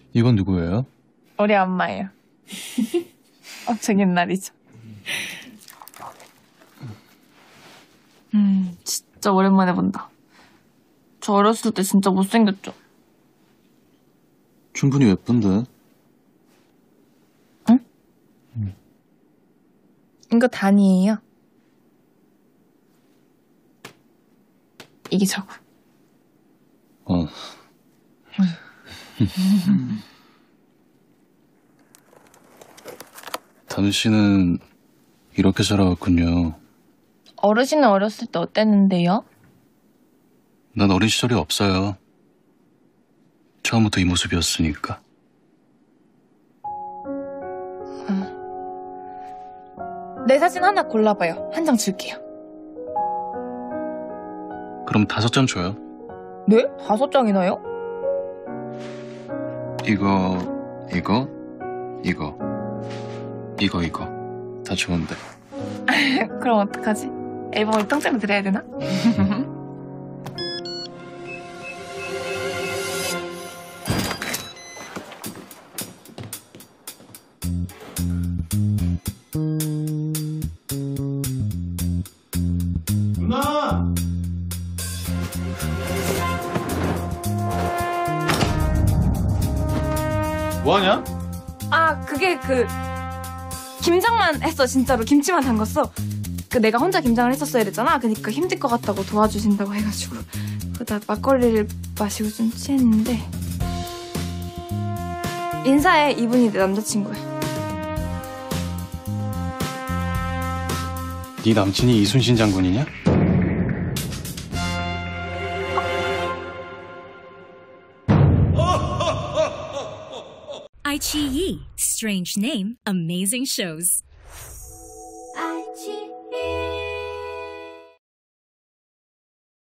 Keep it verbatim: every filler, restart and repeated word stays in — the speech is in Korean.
이건 누구예요? 우리 엄마예요. 엄청 옛날이죠. 음, 진짜 오랜만에 본다. 저 어렸을 때 진짜 못생겼죠? 충분히 예쁜데. 응? 응. 이거 단이에요. 이게 저거. 어. 당신은 이렇게 자라왔군요. 어르신은 어렸을 때 어땠는데요? 난 어린 시절이 없어요. 처음부터 이 모습이었으니까. 음. 내 사진 하나 골라봐요. 한 장 줄게요. 그럼 다섯 장 줘요. 네? 다섯 장이나요? 이거, 이거, 이거, 이거, 이거. 다 좋은데. 그럼 어떡하지? 앨범을 통째로 드려야 되나? 누나! 뭐하냐? 아, 그게 그 김장만 했어. 진짜로 김치만 담갔어. 그 내가 혼자 김장을 했었어야 됐잖아. 그러니까 힘들 것 같다고 도와주신다고 해가지고 그러다 막걸리를 마시고 좀 취했는데. 인사해. 이분이 내 남자친구야. 네 남친이 이순신 장군이냐? iQIYI. Strange name, amazing shows.